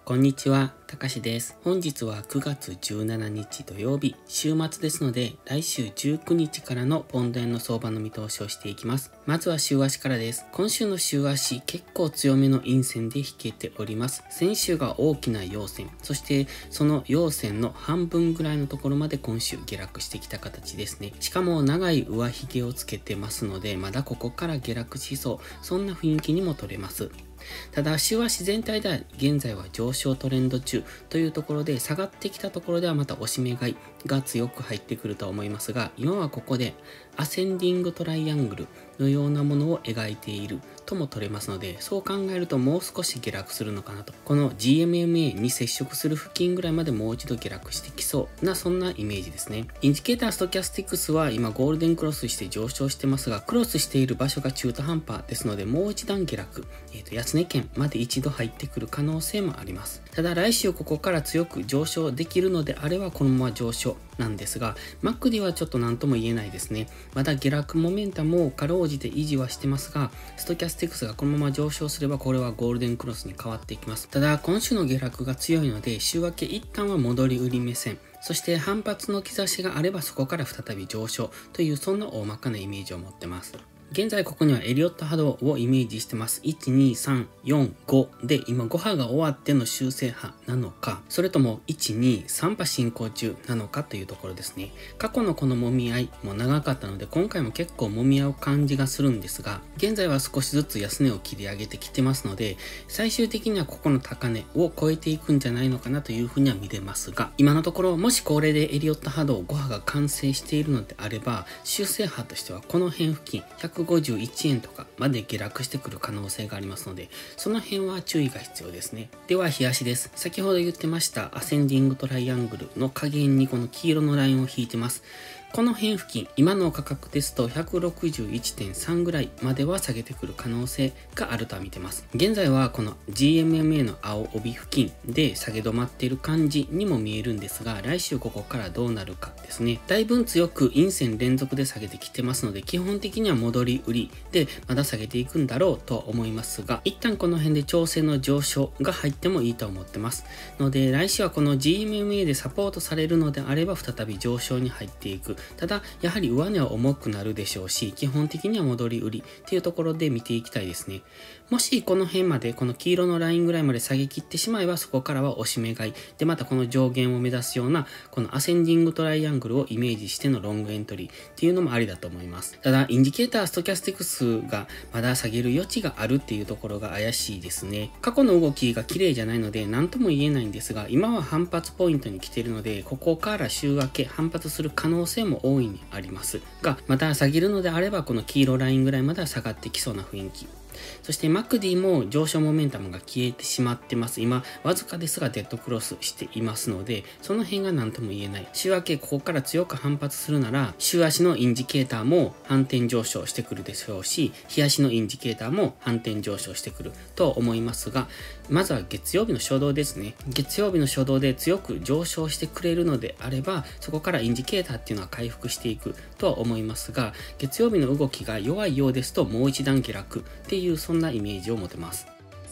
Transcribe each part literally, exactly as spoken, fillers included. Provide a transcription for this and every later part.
こんにちは、たかしです。本日はくがつじゅうしちにち土曜日、週末ですので、来週じゅうくにちからのポンド円の相場の見通しをしていきます。まずは週足からです。今週の週足、結構強めの陰線で引けております。先週が大きな陽線、そしてその陽線の半分ぐらいのところまで今週下落してきた形ですね。しかも長い上髭をつけてますので、まだここから下落しそう、そんな雰囲気にも取れます。ただ週足全体では現在は上昇トレンド中というところで、下がってきたところではまた押し目買いが強く入ってくると思いますが、今はここでアセンディングトライアングルのようなものを描いているとも取れますので、そう考えるともう少し下落するのかなと。この ジーエムエムエー に接触する付近ぐらいまでもう一度下落してきそうな、そんなイメージですね。インジケーターストキャスティックスは今ゴールデンクロスして上昇してますが、クロスしている場所が中途半端ですので、もう一段下落、えっと安値圏まで一度入ってくる可能性もあります。ただ来週ここから強く上昇できるのであればこのまま上昇なんですが、マックディはちょっと何とも言えないですね。まだ下落モメンタムをかろうじて維持はしてますが、ストキャスティクスがこのまま上昇すればこれはゴールデンクロスに変わっていきます。ただ今週の下落が強いので、週明け一旦は戻り売り目線、そして反発の兆しがあればそこから再び上昇という、そんな大まかなイメージを持ってます。現在ここにはエリオット波動をイメージしてます。いち、に、さん、よん、ごで今ご波が終わっての修正波なのか、それともいち、に、さん波進行中なのかというところですね。過去のこの揉み合いも長かったので、今回も結構揉み合う感じがするんですが、現在は少しずつ安値を切り上げてきてますので、最終的にはここの高値を超えていくんじゃないのかなというふうには見れますが、今のところもしこれでエリオット波動ご波が完成しているのであれば、修正波としてはこの辺付近ひゃくごじゅういちえんとかまで下落してくる可能性がありますので、その辺は注意が必要ですね。では日足です。先ほど言ってましたアセンディングトライアングルの下限にこの黄色のラインを引いてます。この辺付近、今の価格ですと ひゃくろくじゅういちてんさん ぐらいまでは下げてくる可能性があるとは見てます。現在はこの ジーエムエムエー の青帯付近で下げ止まっている感じにも見えるんですが、来週ここからどうなるかですね。だいぶ強く陰線連続で下げてきてますので、基本的には戻り売りでまだ下げていくんだろうとは思いますが、一旦この辺で調整の上昇が入ってもいいと思ってますので、来週はこの ジーエムエムエー でサポートされるのであれば再び上昇に入っていく。ただやはり上値は重くなるでしょうし、基本的には戻り売りっていうところで見ていきたいですね。もしこの辺まで、この黄色のラインぐらいまで下げ切ってしまえば、そこからは押し目買いで、またこの上限を目指すようなこのアセンディングトライアングルをイメージしてのロングエントリーっていうのもありだと思います。ただインジケーターストキャスティクスがまだ下げる余地があるっていうところが怪しいですね。過去の動きが綺麗じゃないので何とも言えないんですが、今は反発ポイントに来ているので、ここから週明け反発する可能性も大いにありますが、また下げるのであればこの黄色ラインぐらいまでは下がってきそうな雰囲気。そして マクディ も上昇モメンタムが消えてしまってます。今わずかですがデッドクロスしていますので、その辺が何とも言えない。週明けここから強く反発するなら、週足のインジケーターも反転上昇してくるでしょうし、日足のインジケーターも反転上昇してくると思いますが、まずは月曜日の初動ですね。月曜日の初動で強く上昇してくれるのであれば、そこからインジケーターっていうのは回復していくとは思いますが、月曜日の動きが弱いようですともう一段下落っていう、そんなイメージを持てます。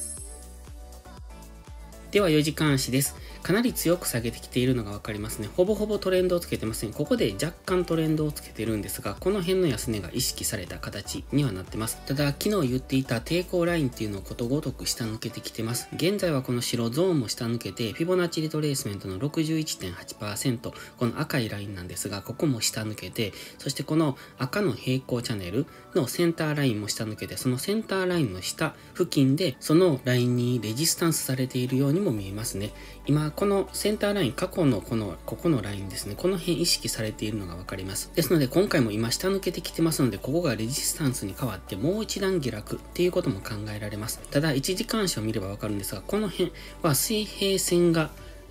ではよじかん足です。かなり強く下げてきているのがわかりますね。ほぼほぼトレンドをつけてません。ここで若干トレンドをつけてるんですが、この辺の安値が意識された形にはなってます。ただ、昨日言っていた抵抗ラインっていうのをことごとく下抜けてきてます。現在はこの白ゾーンも下抜けて、フィボナッチリトレースメントの ろくじゅういってんはちパーセント、この赤いラインなんですが、ここも下抜けて、そしてこの赤の平行チャンネルのセンターラインも下抜けて、そのセンターラインの下付近で、そのラインにレジスタンスされているようにも見えますね。今、このセンターライン、過去のこの、ここのラインですね。この辺意識されているのがわかります。ですので、今回も今下抜けてきてますので、ここがレジスタンスに変わってもう一段下落っていうことも考えられます。ただ、いちじかん足を見ればわかるんですが、この辺は水平線が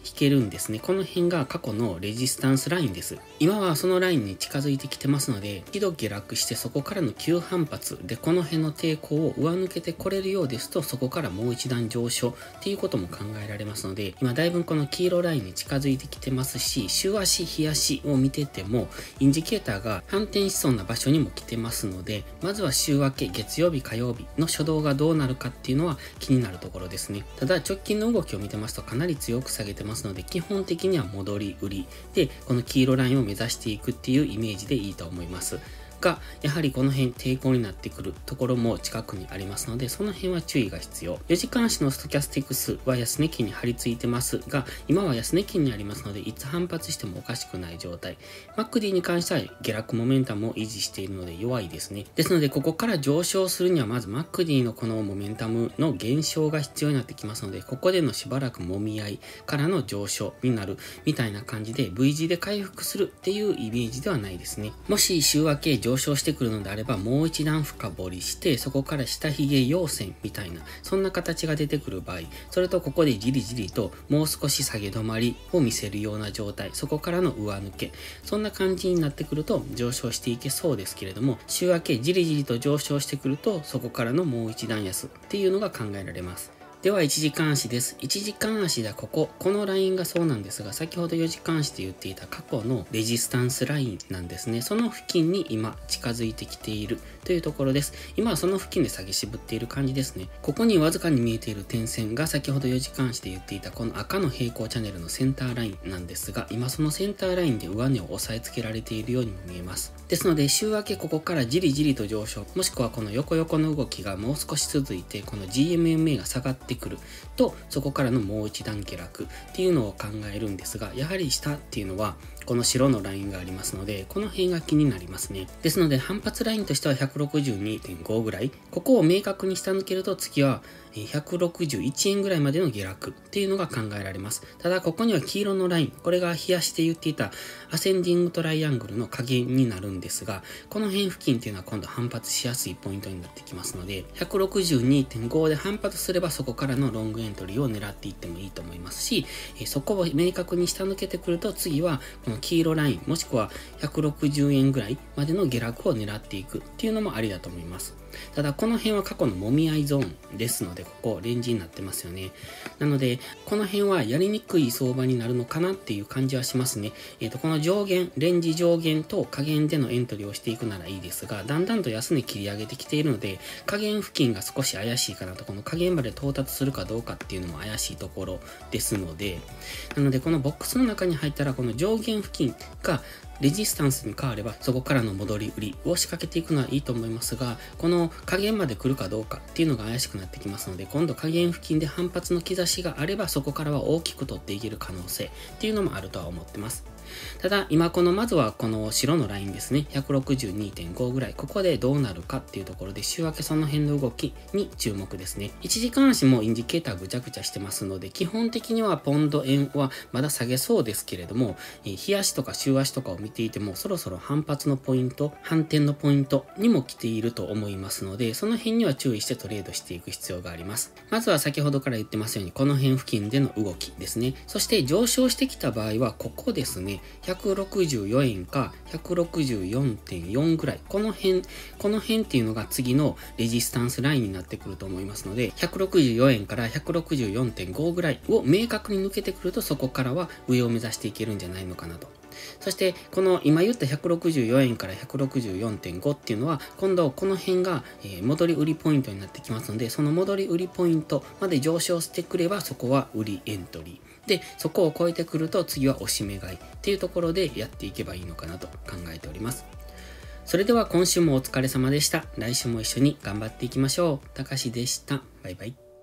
引けるんですね。この辺が過去のレジスタンスラインです。今はそのラインに近づいてきてますので、一度下落してそこからの急反発でこの辺の抵抗を上抜けてこれるようですと、そこからもう一段上昇っていうことも考えられますので、今だいぶこの黄色ラインに近づいてきてますし、週足日足を見ててもインジケーターが反転しそうな場所にも来てますので、まずは週明け月曜日火曜日の初動がどうなるかっていうのは気になるところですね。ただ直近の動きを見てますとかなり強く下げてますので、基本的には戻り売りでこの黄色ラインを目指していくっていうイメージでいいと思いますが、やはりこの辺抵抗になってくるところも近くにありますので、その辺は注意が必要。よじかん足のストキャスティクスは安値圏に張り付いてますが、今は安値圏にありますので、いつ反発してもおかしくない状態。マックディ に関しては下落モメンタムを維持しているので弱いですね。ですので、ここから上昇するにはまず マックディ のこのモメンタムの減少が必要になってきますので、ここでのしばらく揉み合いからの上昇になるみたいな感じで ブイ 字で回復するっていうイメージではないですね。もし週明け上昇してくるのであれば、もう一段深掘りして、そこから下髭陽線みたいな、そんな形が出てくる場合、それとここでじりじりともう少し下げ止まりを見せるような状態、そこからの上抜け、そんな感じになってくると上昇していけそうですけれども、週明けじりじりと上昇してくると、そこからのもう一段安っていうのが考えられます。ではいちじかん足です。いちじかん足ではここ、このラインがそうなんですが、先ほどよじかん足で言っていた過去のレジスタンスラインなんですね。その付近に今近づいてきているというところです。今はその付近で下げ渋っている感じですね。ここにわずかに見えている点線が先ほどよじかん足で言っていたこの赤の平行チャンネルのセンターラインなんですが、今そのセンターラインで上値を押さえつけられているようにも見えます。ですので週明けここからじりじりと上昇、もしくはこの横横の動きがもう少し続いて、この ジーエムエムエー が下がってくると、そこからのもう一段下落っていうのを考えるんですが、やはり下っていうのはこの白のラインがありますので、この辺が気になりますね。ですので反発ラインとしては ひゃくろくじゅうにてんご ぐらい、ここを明確に下抜けると次はひゃくろくじゅういちえんぐらいまでの下落っていうのが考えられます。ただここには黄色のライン、これが冷やして言っていたアセンディングトライアングルの加減になるんですが、この辺付近っていうのは今度反発しやすいポイントになってきますので、ひゃくろくじゅうにてんご で反発すればそこからのロングエントリーを狙っていってもいいと思いますし、そこを明確に下抜けてくると次はこの黄色ライン、もしくはひゃくろくじゅうえんぐらいまでの下落を狙っていくっていうのもありだと思います。ただこの辺は過去の揉み合いゾーンですので、ここレンジになってますよね。なのでこの辺はやりにくい相場になるのかなっていう感じはしますね。えっとこの上限、レンジ上限と下限でのエントリーをしていくならいいですが、だんだんと安値切り上げてきているので、下限付近が少し怪しいかなと、この下限まで到達するかどうかっていうのも怪しいところですので、なのでこのボックスの中に入ったらこの上限付近がレジスタンスに変わればそこからの戻り売りを仕掛けていくのはいいと思いますが、この下限まで来るかどうかっていうのが怪しくなってきますので、今度下限付近で反発の兆しがあればそこからは大きく取っていける可能性っていうのもあるとは思ってます。ただ今このまずはこの白のラインですね、 ひゃくろくじゅうにてんご ぐらい、ここでどうなるかっていうところで週明けその辺の動きに注目ですね。いちじかん足もインジケーターぐちゃぐちゃしてますので、基本的にはポンド円はまだ下げそうですけれども、日足とか週足とかを見ていてもそろそろ反発のポイント、反転のポイントにも来ていると思いますので、その辺には注意してトレードしていく必要があります。まずは先ほどから言ってますようにこの辺付近での動きですね。そして上昇してきた場合はここですね、ひゃくろくじゅうよえんか ひゃくろくじゅうよんてんよん ぐらい、この辺この辺っていうのが次のレジスタンスラインになってくると思いますので、ひゃくろくじゅうよえんから ひゃくろくじゅうよんてんご ぐらいを明確に抜けてくると、そこからは上を目指していけるんじゃないのかなと。そしてこの今言ったひゃくろくじゅうよえんから ひゃくろくじゅうよんてんご っていうのは今度この辺が戻り売りポイントになってきますので、その戻り売りポイントまで上昇してくればそこは売りエントリーで、そこを超えてくると次は押し目買いっていうところでやっていけばいいのかなと考えております。それでは今週もお疲れ様でした。来週も一緒に頑張っていきましょう。たかしでした。バイバイ。